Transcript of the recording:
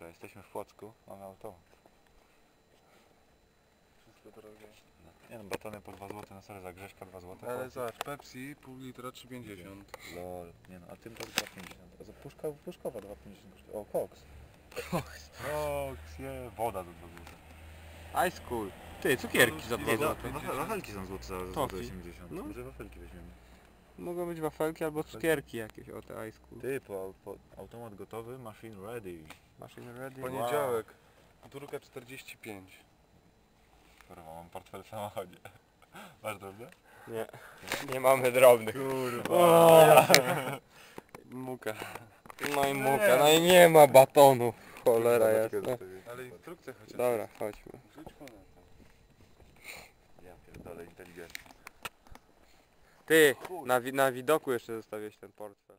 Dobra, jesteśmy w Płocku, mamy automat. Wszystko drogie. No. Nie no, batony po 2 zł, no sorry, za Grześka 2 zł. Ale zobacz, Pepsi pół litra 3,50. Lol, nie no, a tym to 2,50. A za puszkowa 2,50 kosztuje. O, koks. Koks. Koks, je, woda za 2 zł. Ice Cool. Ty, cukierki za 2 Nie, zł. wafelki są złote za Tofi. 80. No. Może wafelki weźmiemy. Mogą być wafelki albo cukierki jakieś, o te Ice Cool. Ty, po automat gotowy, machine ready. Machine ready. Poniedziałek. Druga 45. Kurwa, mam portfel w samochodzie. Masz drobne? Nie, nie mamy drobnych. Kurwa. Muka. No i muka, no i nie ma batonu. Cholera jasna. Ale instrukcja chociaż. Dobra, chodźmy. Rzuć monetę. Ja pierdolę, inteligentnie. Ty, na widoku jeszcze zostawiłeś ten portfel.